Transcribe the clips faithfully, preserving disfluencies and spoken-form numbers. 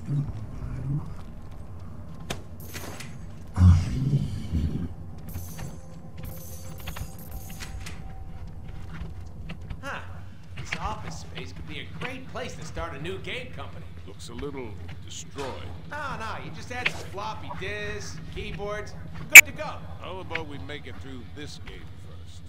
Huh. This office space could be a great place to start a new game company. Looks a little destroyed. No, no, you just add some floppy disks, keyboards, we're good to go. How about we make it through this game first?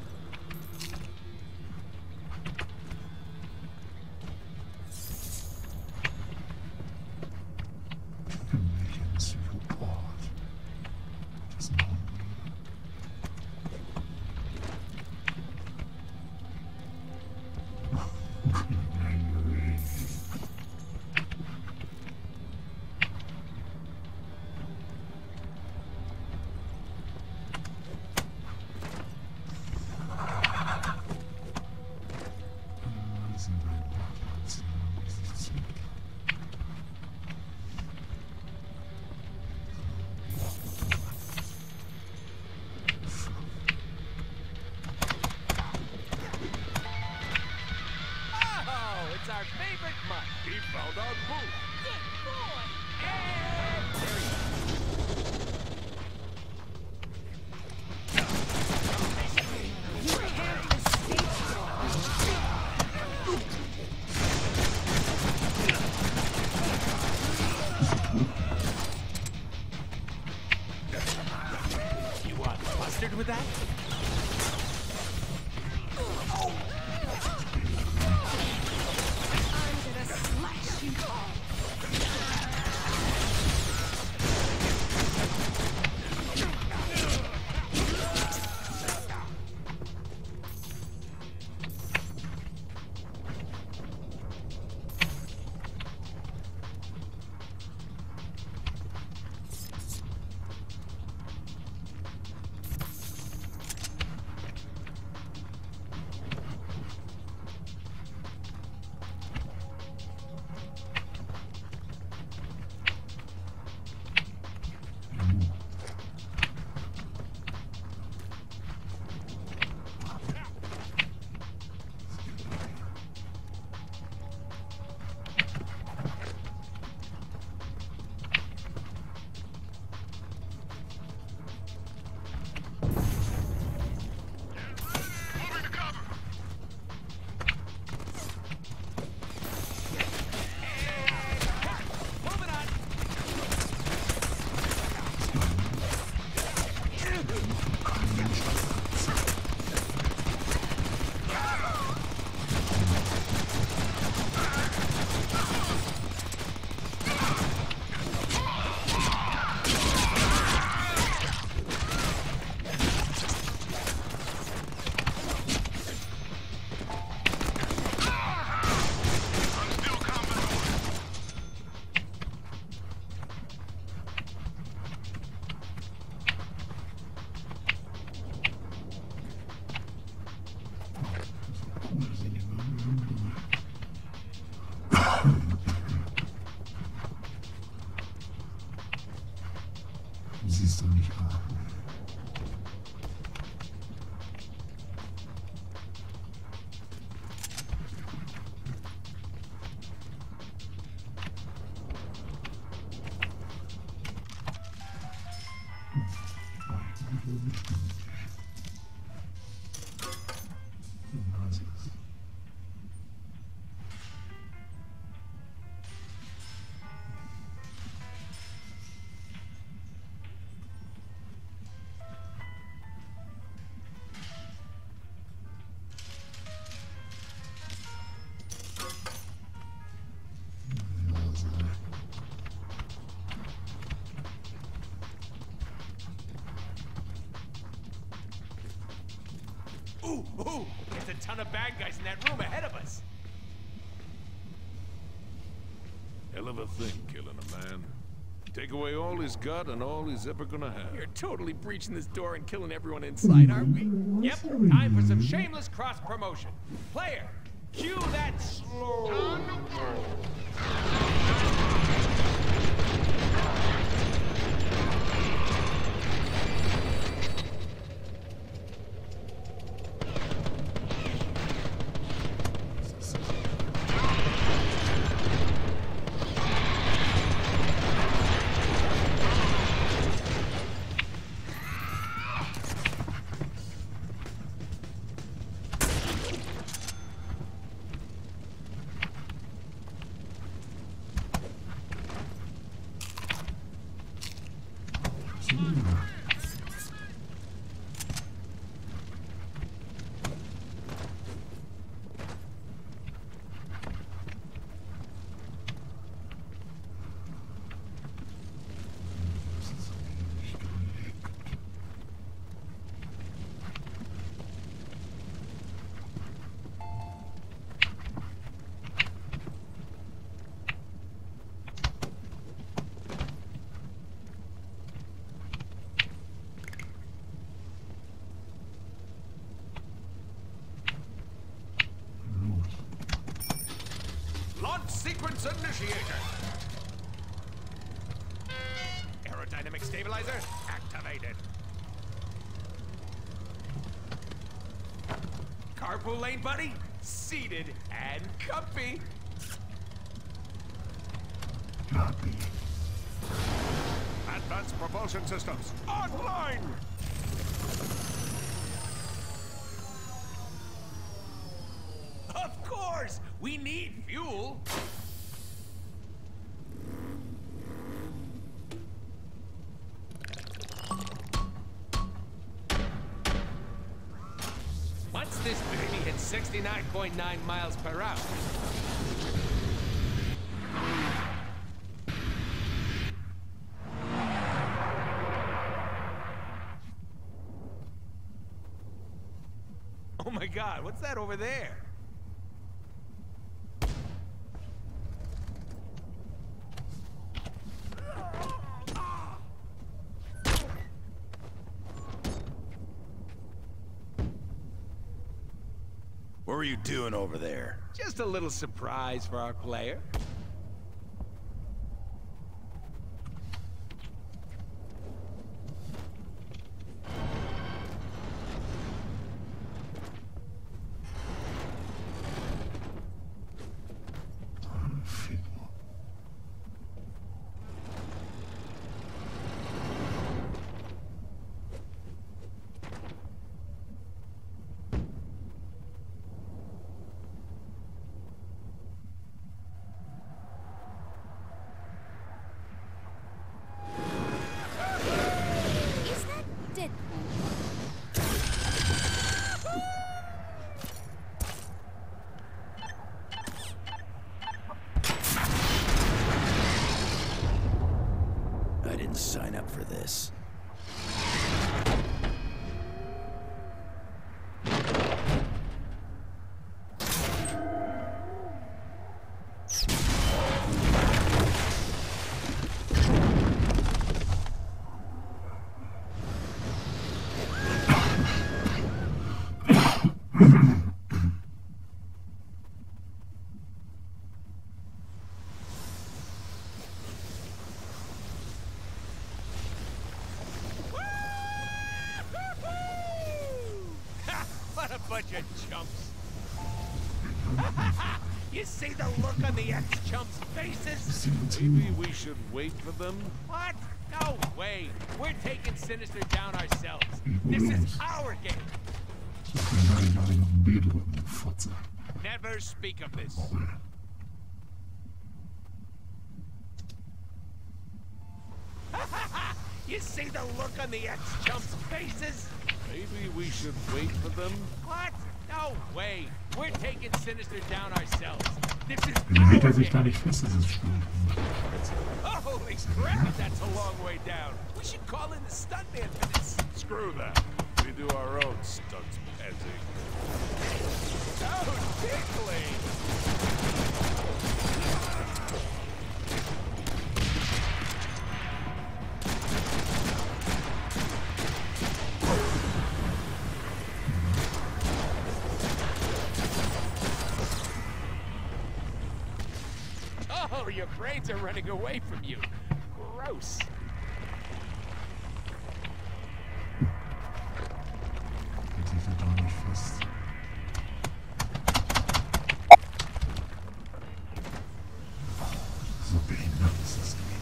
Our favorite mutt. He found our booth. Good boy. And there he is. You want mustard with that? Siehst du nicht an. Ooh, ooh! There's a ton of bad guys in that room ahead of us. Hell of a thing, killing a man. Take away all he's got and all he's ever gonna have. We're totally breaching this door and killing everyone inside, aren't we? Yep, time for some shameless cross-promotion. Player, cue that slow... Launch sequence initiated. Aerodynamic stabilizer activated. Carpool lane buddy, seated and comfy. Copy. Advanced propulsion systems online! Of course! We need fuel! Once this baby hits sixty-nine point nine miles per hour... Oh my God, what's that over there? What were you doing over there? Just a little surprise for our player. I didn't sign up for this. What a bunch of chumps. You see the look on the ex-chumps' faces? Maybe we should wait for them? What? No way. We're taking Sinister down ourselves. This is our game. Never speak of this. You see the look on the ex-chumps' faces? Maybe we should wait for them? What? No way. We're taking Sinister down ourselves. This is Wieso hält er our sich da game. nicht fest, dieses Spiel? Holy crap, that's a long way down. We should call in the stuntman for this. Screw that. We do our own stunts, Pansy. Oh, tickling. Oh, your brains are running away from you. Gross. Hält sich da gar nicht fest. So behindert ist das Ding.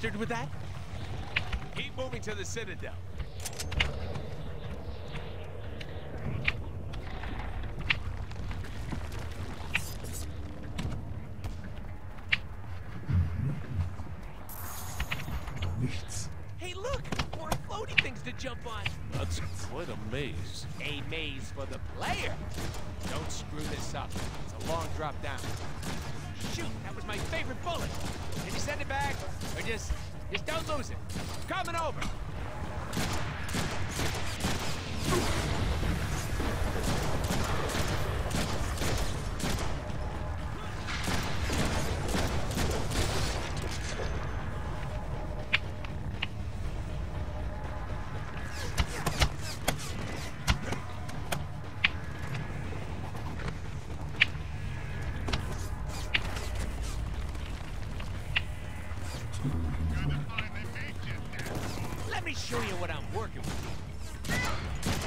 mustard with that? Keep moving to the Citadel. Nichts. Hey, look! More floaty things to jump on. That's quite a maze. A maze for the player. Don't screw this up. It's a long drop down. Shoot, that was my favorite bullet. Can you send it back? Or just, just don't lose it. Coming over. Let me show you what I'm working with.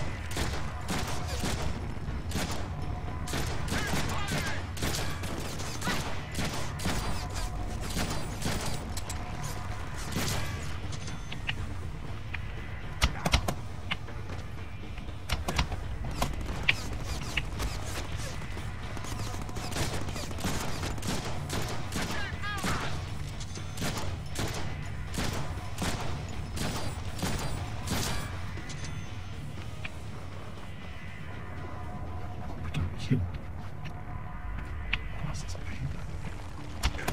Kind. Was ist behindert?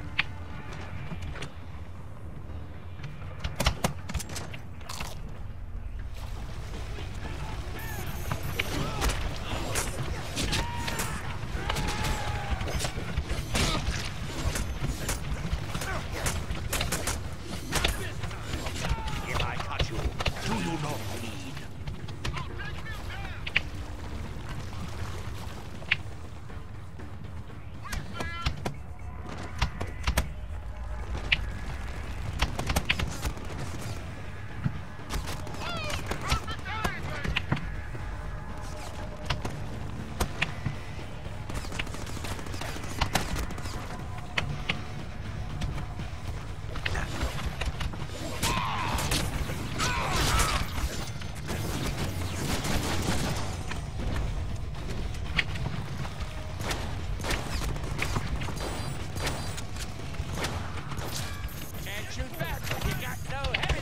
If I cut you, do you not bleed? Shoot back, you got no head.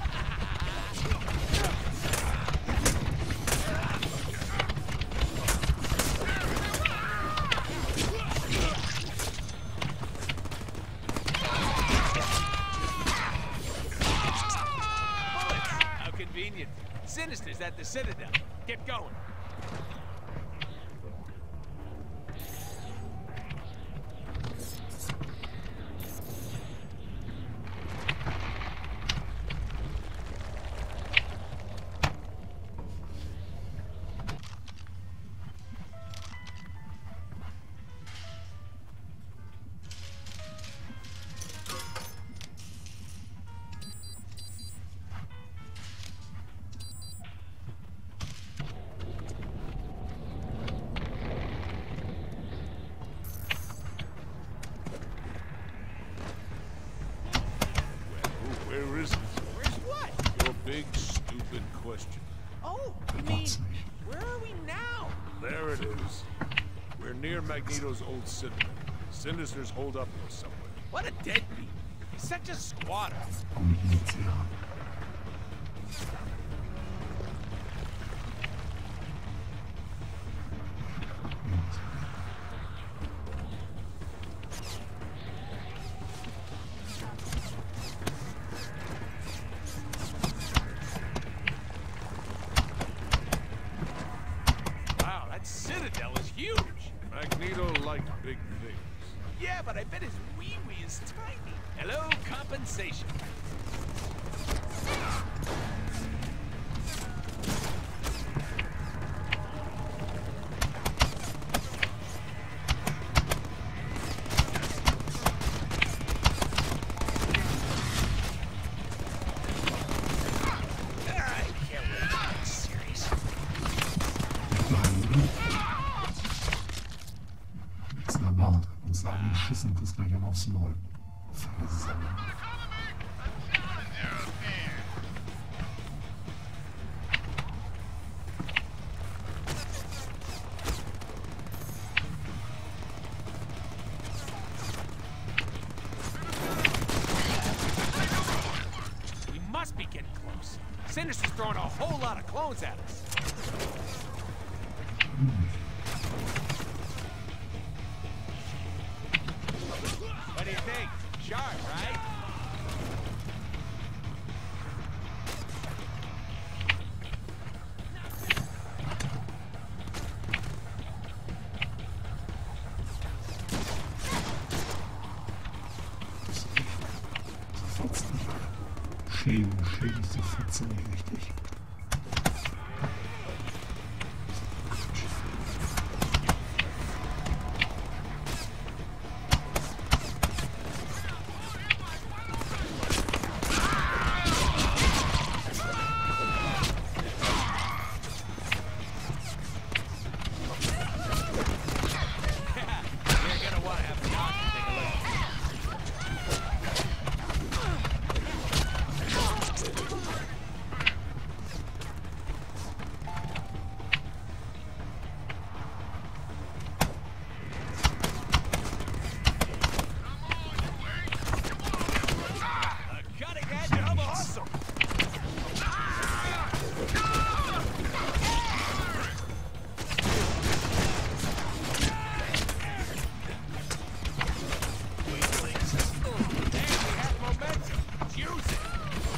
Bullets! How convenient. Sinister's at the Citadel. Get going. Where is it? Where's what? Your big, stupid question. Oh, you mean, where are we now? There it is. We're near Magneto's old citadel. Sinister's holed up here somewhere. What a deadbeat. He's such a squatter. Und hielt sie an. Wow, that Citadel is huge. Magneto liked big things. Yeah, but I bet his wee-wee is tiny. Hello, compensation. I can't wait for this series. Nichts mehr Mord. Uns angeschissen, das gleich aufs Maul. Versammelt. We must be getting close. Sinister's throwing a whole lot of clones at us. What do you think? Sharp, right? Schäden, Schäden ist die Fotze nicht richtig. You're gonna want to have a doctor take a look. A cutting edge of awesome. Hey, we have momentum. Use it.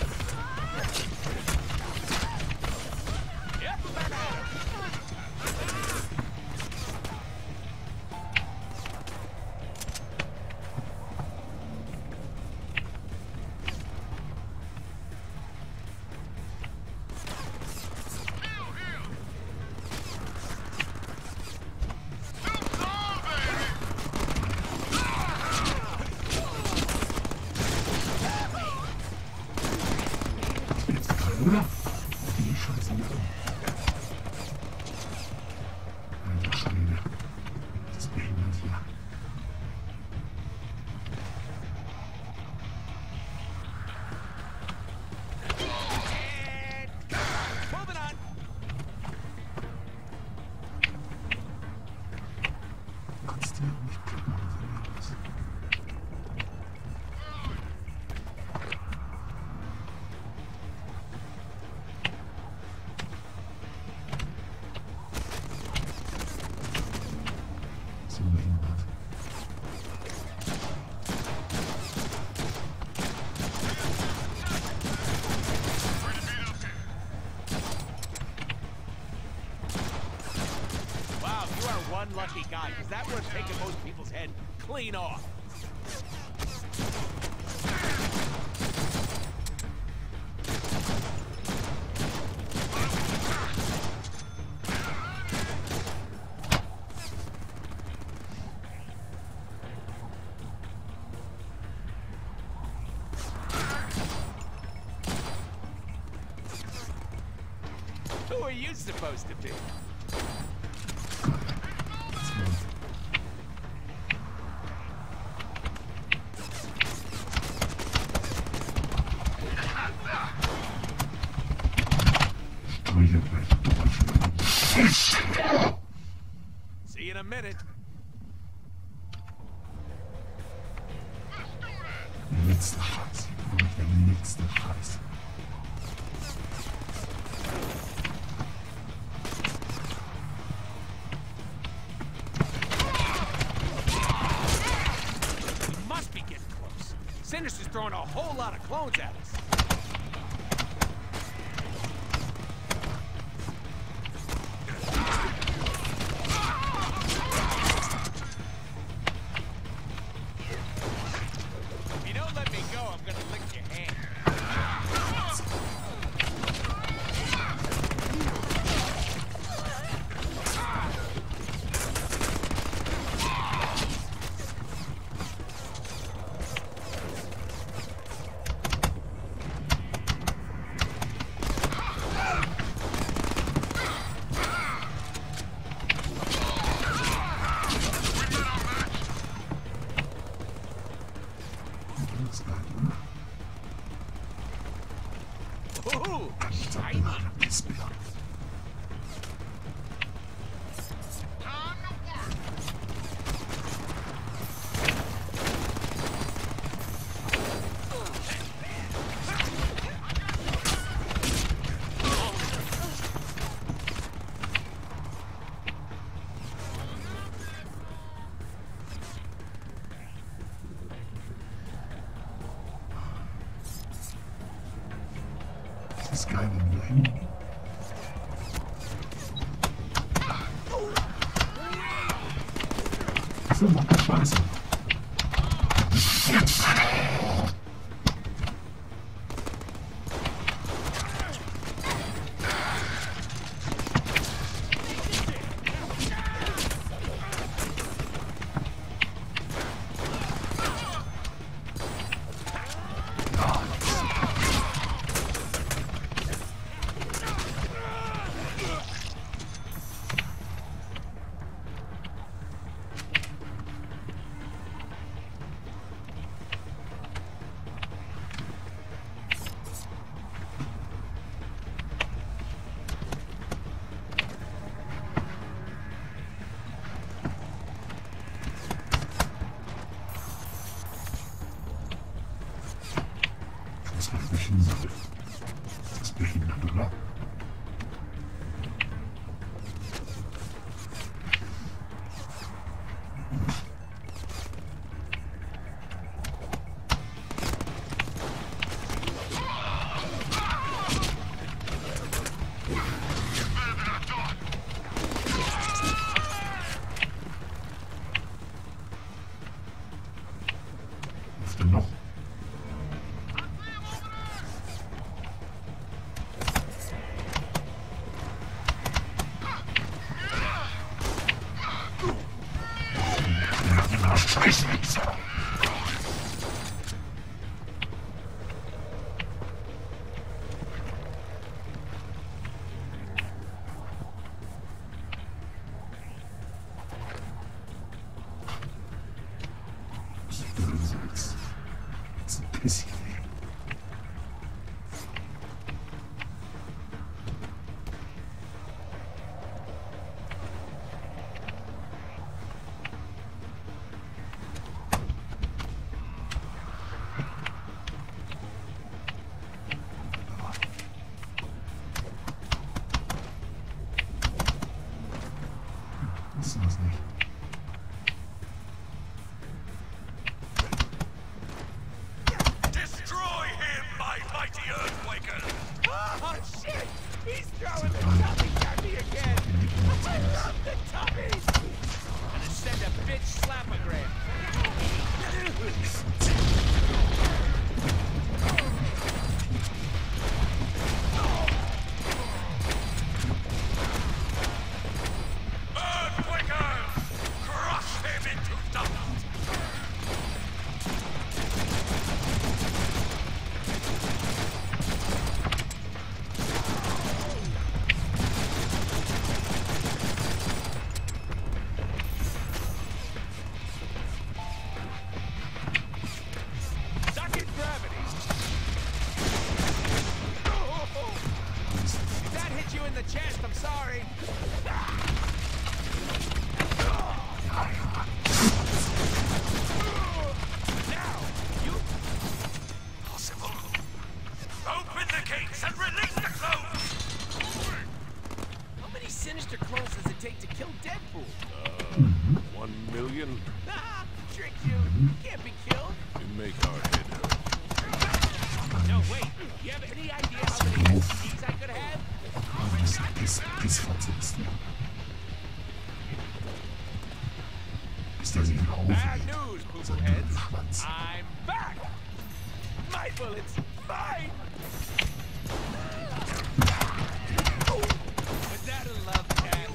Yep, back at him. Jetzt kann, oder? Die Scheiße machen. Alter Schwede. Das ist behindert hier. And moving on. Kannst du ja auch nicht klicken oder so. So behindert. Wow, you are one lucky guy, because that would have taken most people's head clean off. Who are you supposed to be? Steuer gleich durch. See you in a minute. Der letzte Scheiß. Wirklich der letzte Scheiß. We must be getting close. Sinister's throwing a whole lot of clones at us. If you don't let me go, I'm gonna lick your hand. Alles klar, oder? Ooh, shiny. This bit. This guy in the lane. Ich will mal Scheiße. Das macht mich hin. Das ist behindert, oder? Was denn noch? Scheiße. Das ist ein bisschen. Das ist das nicht. Destroy him, my mighty Earthquaker! Oh, shit! He's throwing the tummies at me again! I love the tummies! Gonna send a bitch slapogram. Earthquaker! Crush him into dust! Suck it, gravity! If that hit you in the chest, I'm sorry. Now, you... Possible. Open the gates and release the clones! How many sinister clones does it take to kill Deadpool? One million? Ah, tricked you. You can't be killed. You make our head hurt. No, wait. You have any idea how many S T Ds I could have? Aber das ist Piss, Pissverzitzen. Ist der sich auf? Bad news, Sein poopleheads. Schwanz. I'm back. My bullets, mine. Was that a love tap?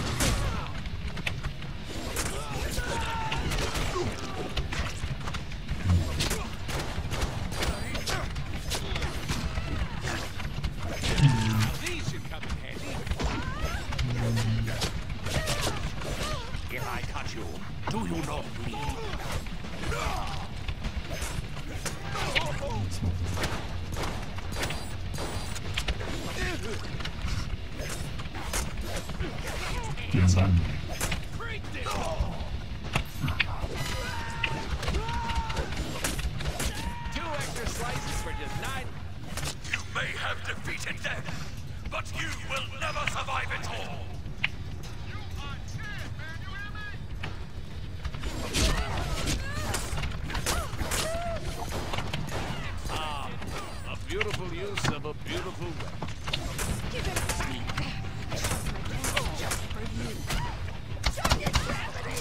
Now these should come in handy. If I touch you, do you not bleed? Das macht Abandoned. Two extra slices for just nine. You may have defeated them, but you will never survive it all. Ah, a beautiful use of a beautiful weapon. Give it to me. Just for you. Target gravity.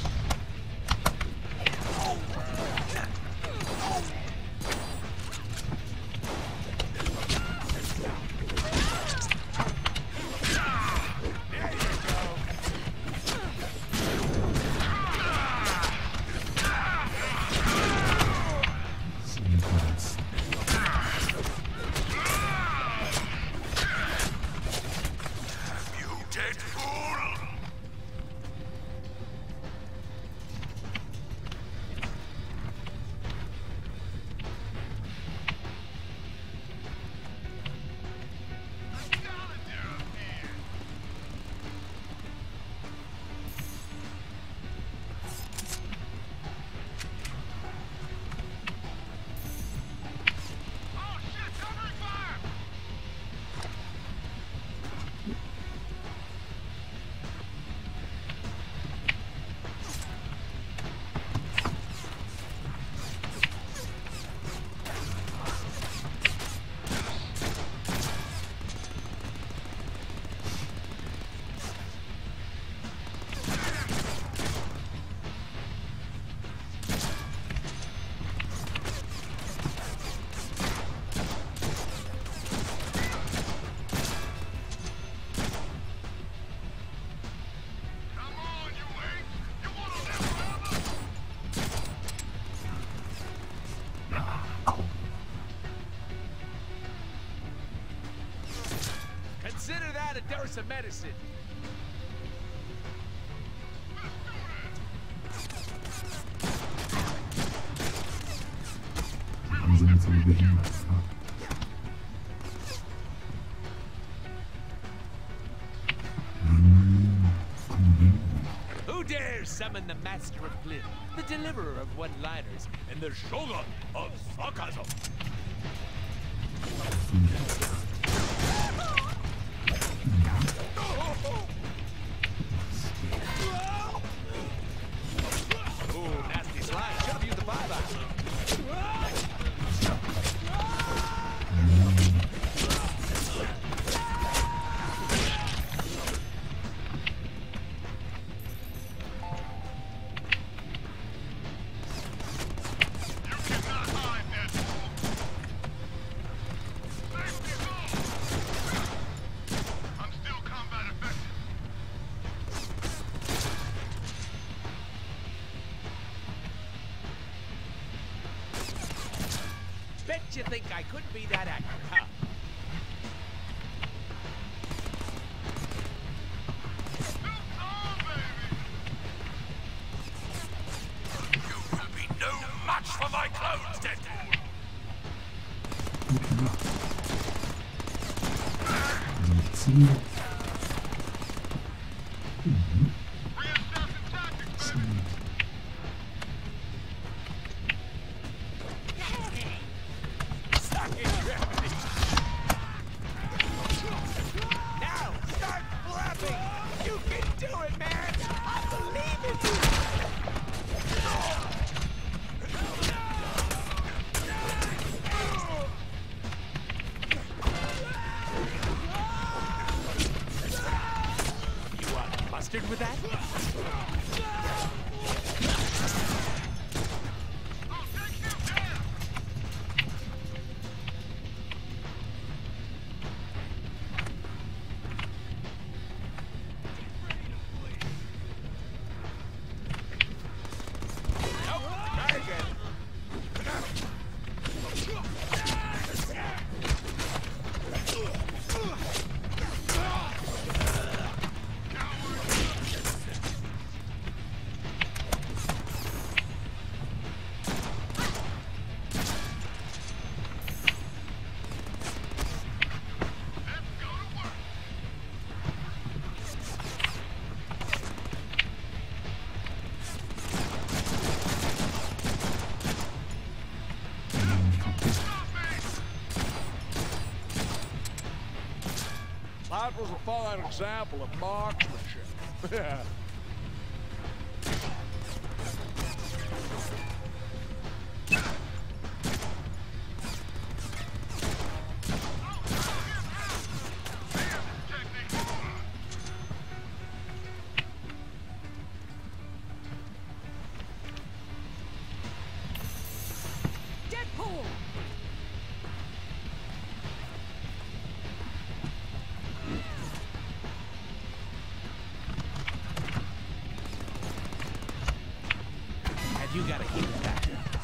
Sometimes. You dead fool! Consider that a dose of medicine. Langsam zum Behemoth. Who dares summon the master of Glim, the deliverer of one-liners, and the shogun of sarcasm? Ooh, nasty slide. Should have used the bye-bye. Bet you think I could be that actor, huh? You will be no match for my clones, Deadpool! Ziel. Suck in gravity. Now, start flapping. You can do it, man. I believe in you. That was a fine example of marksmanship. Deadpool! Have you got a heat back?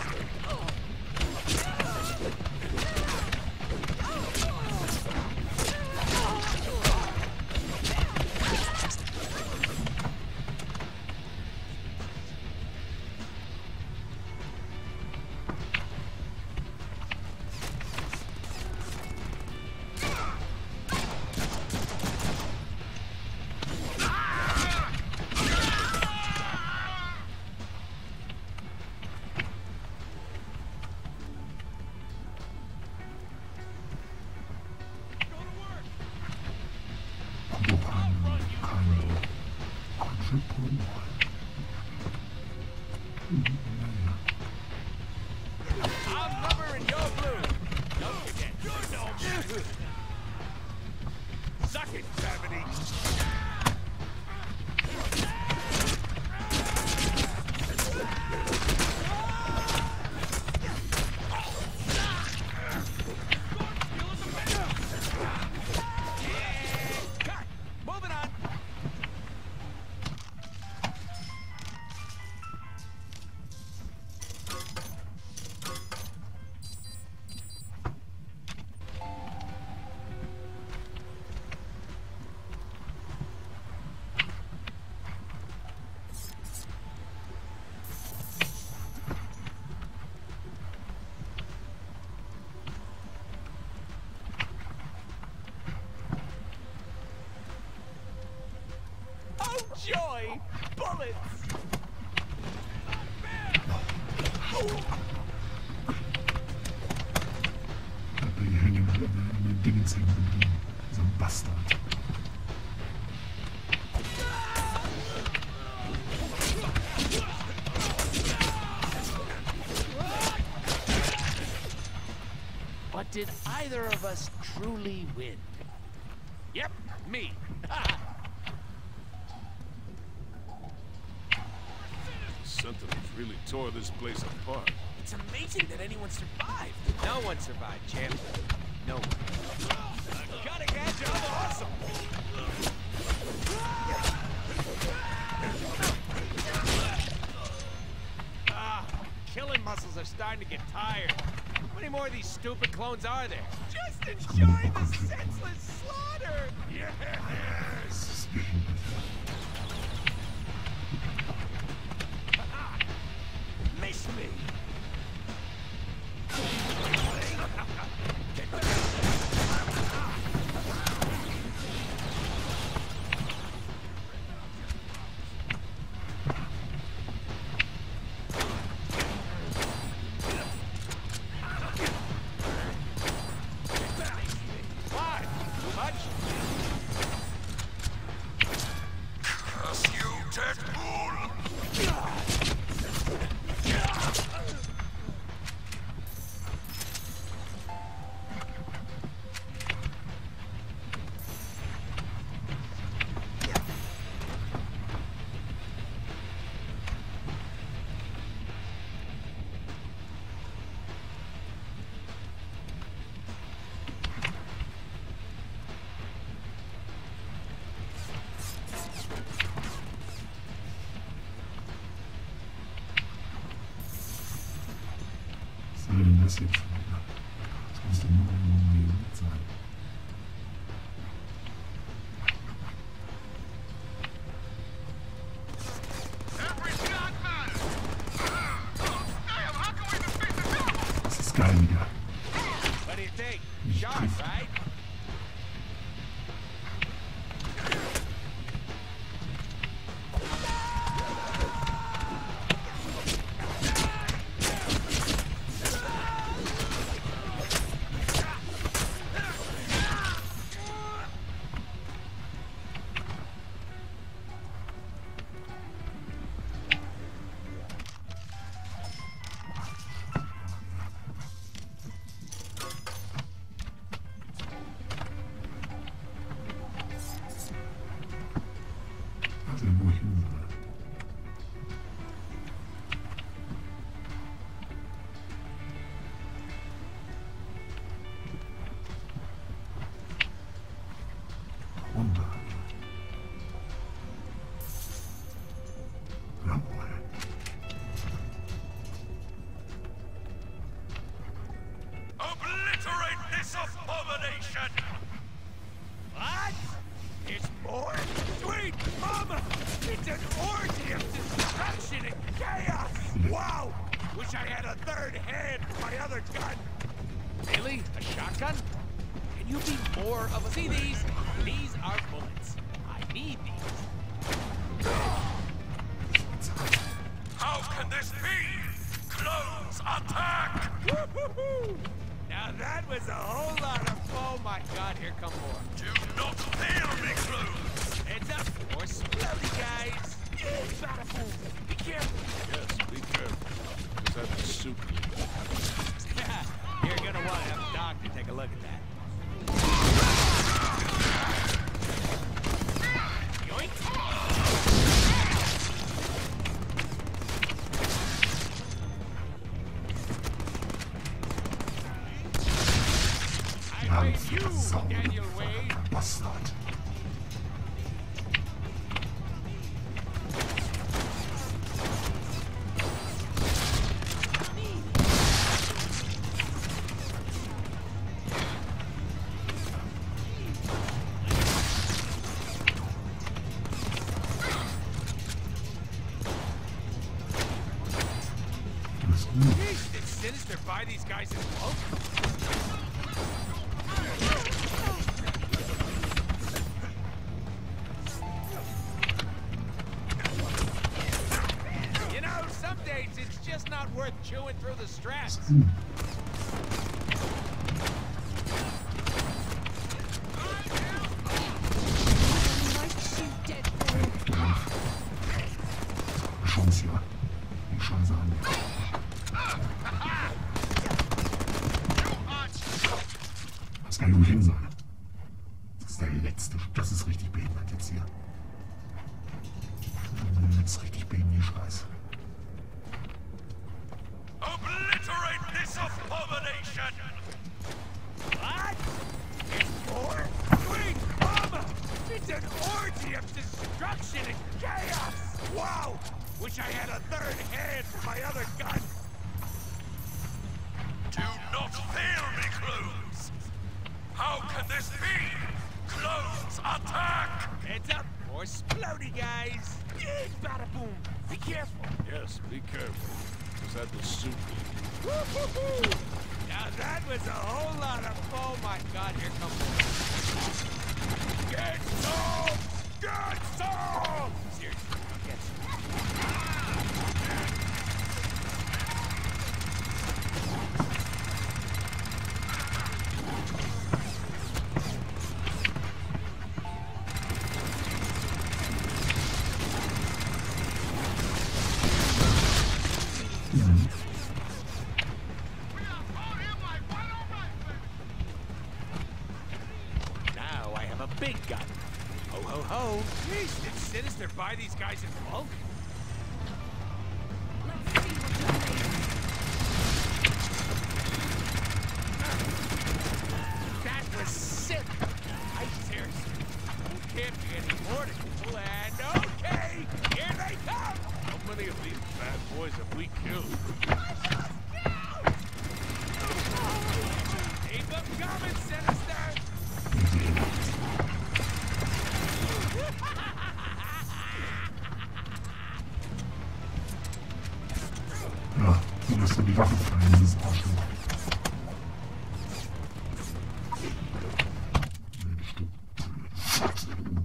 I'm rubber and you're blue. Don't forget. You're no man. Suck it, gravity. Cut. Moving on. Oh, joy! Bullets! Da bin ich hängen mit den Dingens hängen geblieben. So ein Bastard. But did either of us truly win? Yep, me. Sentinels really tore this place apart. It's amazing that anyone survived. No one survived, champ. No one. Cutting edge of awesome. Ah, killing muscles are starting to get tired. How many more of these stupid clones are there? Just enjoy the senseless slaughter. Yes. Miss me. What? Too much? Curse you, Deadpool! Was soll denn das jetzt schon wieder? Das muss doch nur irgendwo hier mit sein. Das ist geil wieder. What do you think? Nicht Sharp, trifft. right? abomination! What? There's more? Sweet mama! It's an orgy of destruction and chaos! Wow! Wish I had a third hand for my other gun! Really? A shotgun? Can you be more of a... See these? These are bullets. I need these. How can this be? Clones, attack! Woo-hoo-hoo! Now that was a whole lot of... Oh my god, here come more. Do not fail me, clones! Heads up, more exploding guys! Bada boom! Be careful! Yes, be careful. Is that the suit? You're gonna want to have a doctor take a look at that. Yoink! I blame you, Daniel Wade! Bastard. Jeez, did Sinister buy these guys in bulk? You know, some days it's just not worth chewing through the straps. Chance hier. Die Chance an. Das kann nur hin sein. Das ist der letzte. Das ist richtig behindert jetzt hier. Das ist richtig behindert, Scheiß. Obliterate this abomination! What? It's more? Sweet mama! It's an orgy of destruction and chaos! Wow! Wish I had a third hand for my other gun! Do not fail me, clones! How can this be? Clones, attack! Heads up, more exploding guys! Yeesh, bada boom! Be careful! Yes, be careful. Is that the suit? Woo-hoo-hoo! Now that was a whole lot of... Oh my god, here come more. Get some! Get some! Seriously, I'll get some. Now I have a big gun. Ho ho ho! Jeez, did Sinister buy these guys in bulk? Let's see what you're made of. That was sick! I seriously... There can't be any more to kill, and okay! Here they come! How many of these bad boys have we killed? Keep them coming, Sinister! Ja, du musst du die Waffe fallen, dieses Arschloch. Mensch, du. Scheiße, du.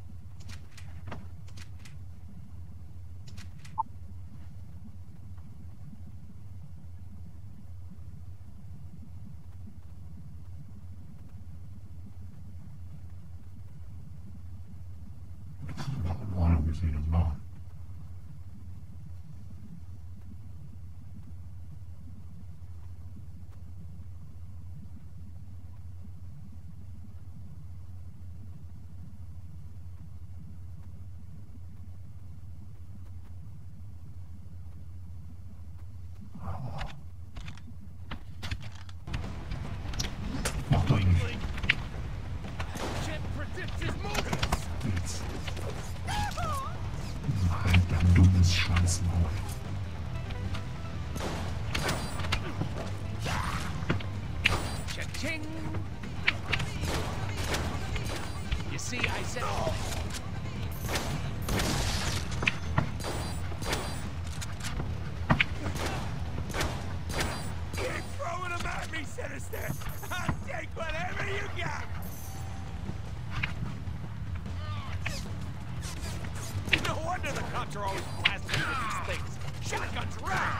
Warum muss ich das machen? Mach doch nicht. Can't predict his movements! Jetzt. Halt dein dummes Scheißmaul. Cha-ching! See, I said... Keep throwing them at me, Sinister! I'll take whatever you got! No wonder the cops are always blasting with these things. Shotguns round!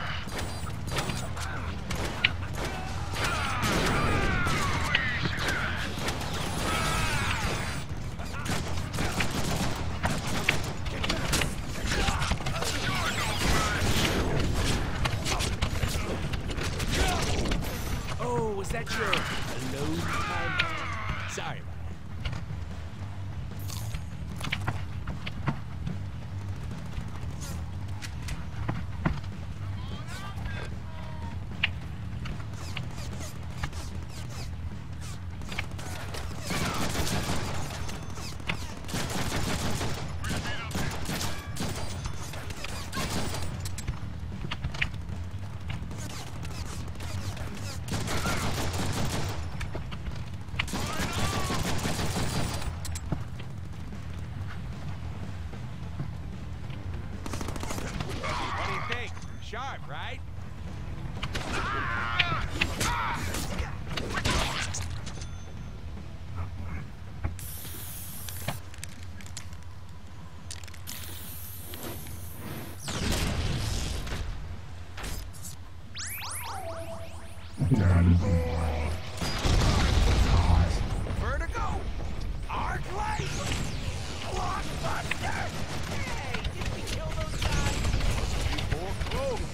Oh, was that your alone time? Sorry about that. Sharp, right? Vertigo? Arclight? Blockbuster? Hey, did we kill those guys? More clothes.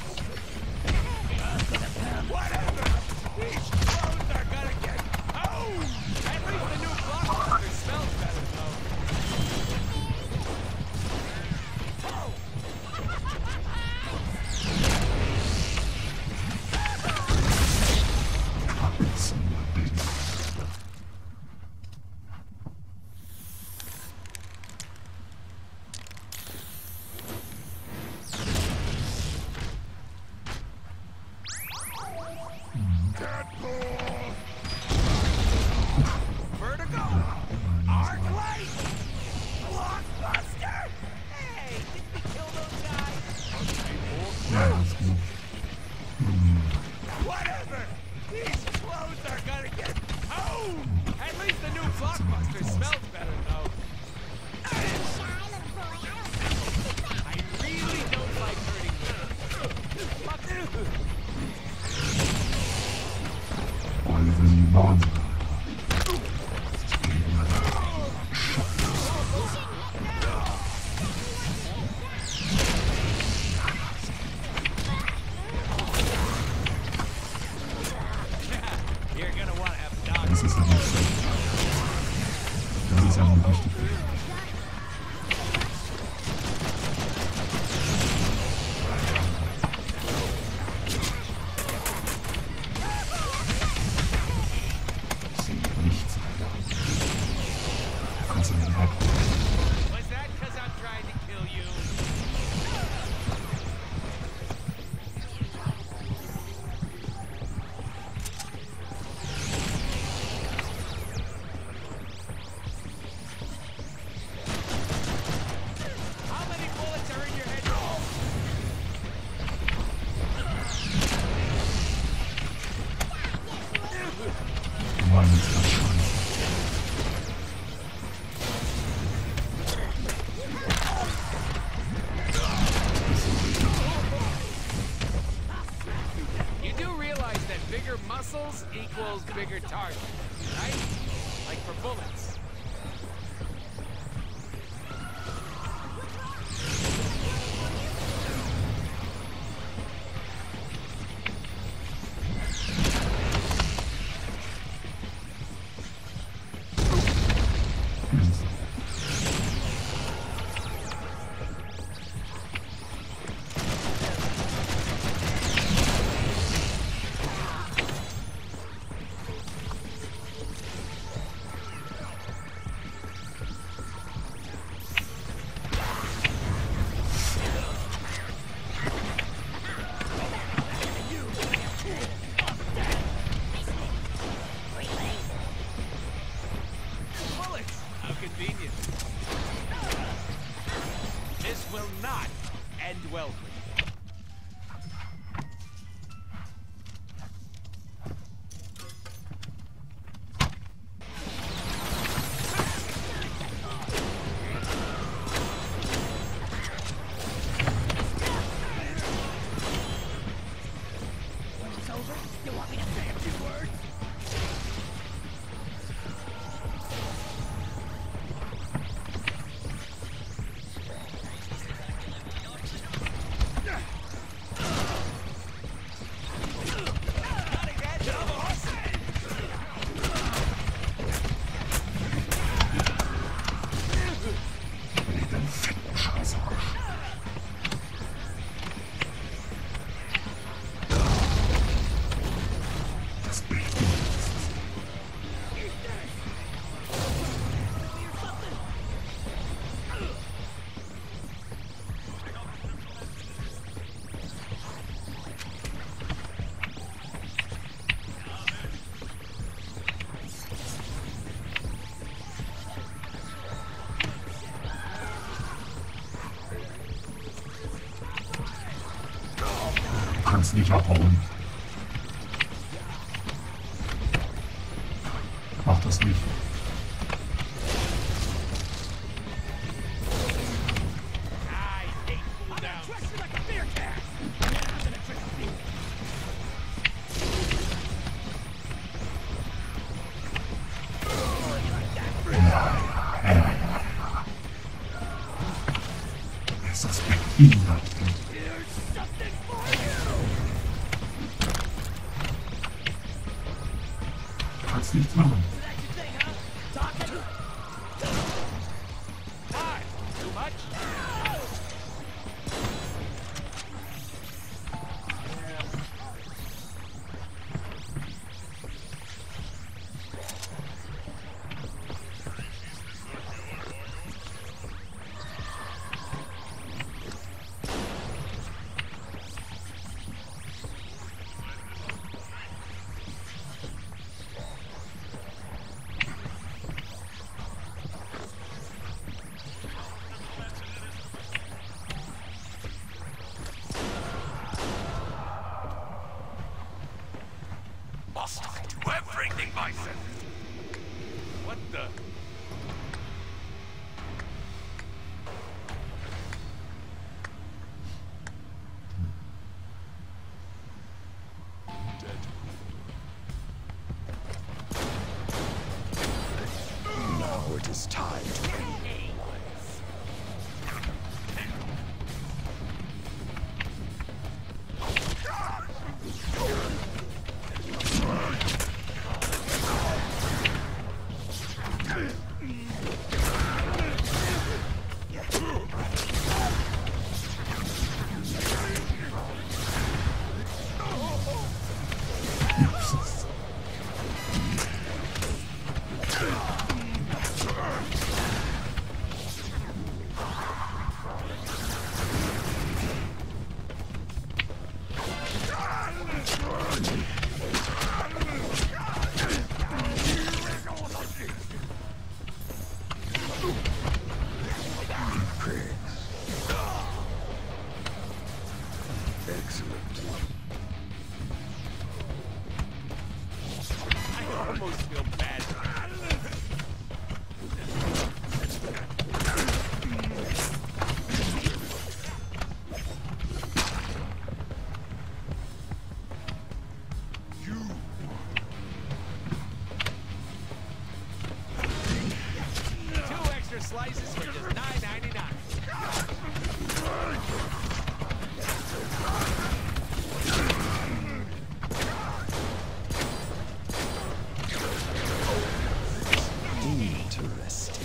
Whatever! These clothes are gonna get hosed! At least the new blockbuster smells better, though. Oh. Vertigo? Arclight? Blockbuster? Hey, did we kill those guys? Whatever! These clothes are gonna get home! At least the new blockbuster smells better, though. I really don't like hurting you. Wahnsinn, Wahnsinn. You're gonna want to have a dog. Das ist ja nicht so. Das ist ja nicht richtig. Ich sehe nichts, Alter. Kannst du mir helfen? Was that because I'm trying to kill you? How many bullets are in your head? Mann, ist das scheiße. You do realize that bigger muscles equals bigger target, right? Like for bullets. kannst nicht abhauen. Mach das nicht. Ist das behindert? Kannst nichts machen. Must I do everything myself? What the? Now it is time to end life. Excellent. I almost feel bad. Two extra slices for just nine ninety-nine. Interesting.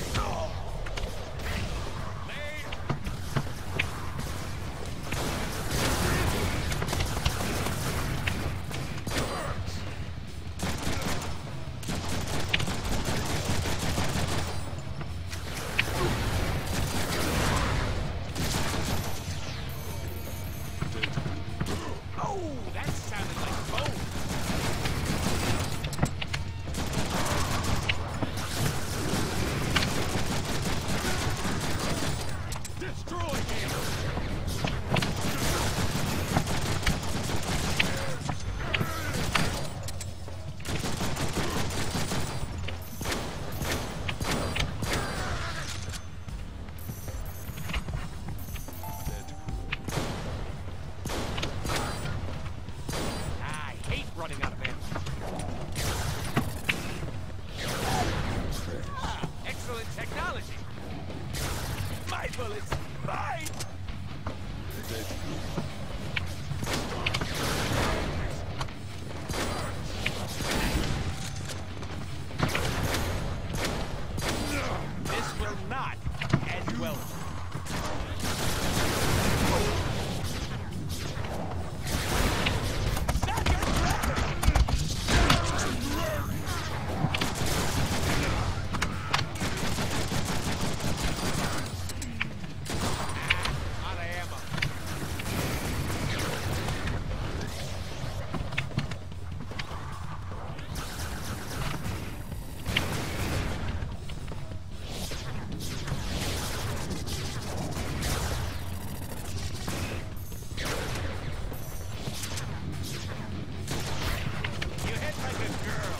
that like a girl.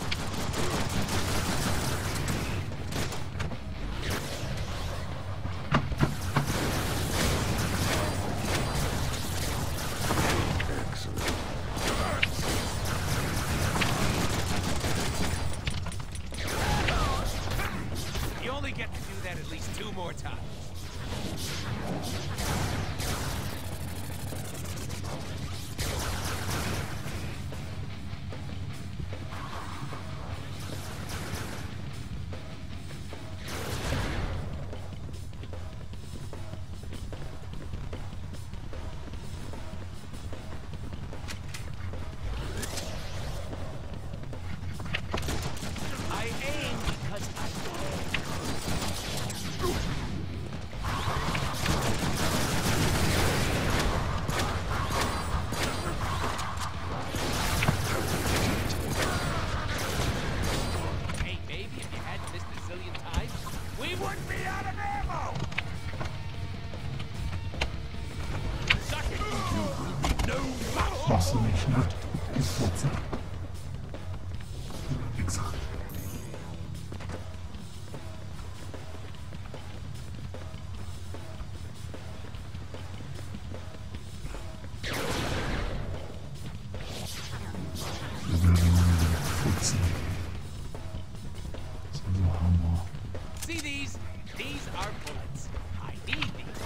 You only get to do that at least two more times. I aim because I Hey, maybe if you hadn't missed a zillion times, we wouldn't be out of ammo! Suck it! No mouse! Brauchst du nicht, ne? Ist Fotze. Wichser. Wir werden mal Fotze. Das ist so Hammer. See these? These are bullets. I need these.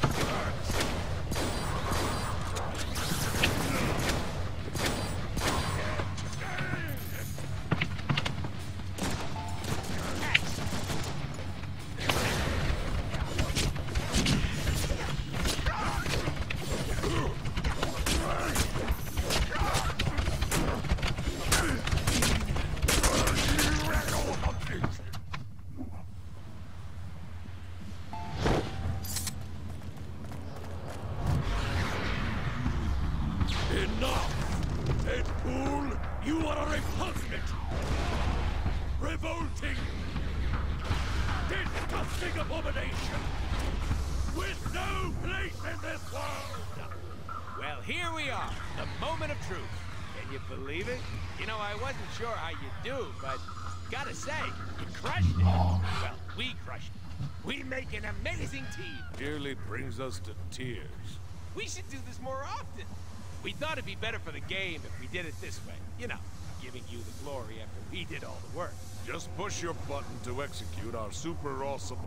Enough! Deadpool, you are a repugnant! Revolting! Disgusting abomination! With no place in this world! Well, here we are. The moment of truth. Can you believe it? You know, I wasn't sure how you do, but gotta say, you crushed it. Well, we crushed it. We make an amazing team. Nearly brings us to tears. We should do this more often. We thought it'd be better for the game if we did it this way. You know, giving you the glory after we did all the work. Just push your button to execute our super awesome...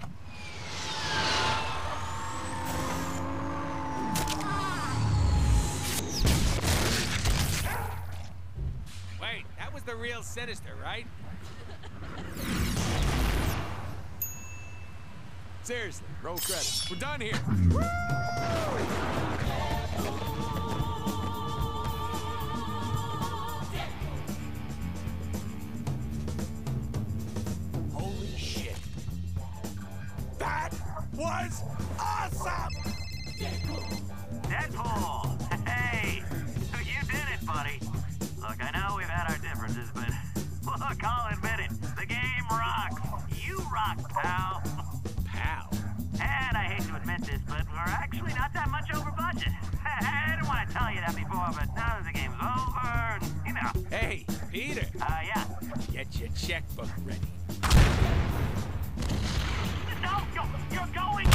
Wait, that was the real Sinister, right? Seriously, roll credits. We're done here. Holy shit! That was awesome! Deadpool! Hey! You did it, buddy. Look, I know we've had our differences, but look, I'll admit it. The game rocks. You rock, pal. Pal. And I hate to admit this, but we're actually not that much over budget. I didn't want to tell you that before, but now that the game's over, and, you know. Hey, Peter. Uh, yeah. Get your checkbook ready. No, you're, you're going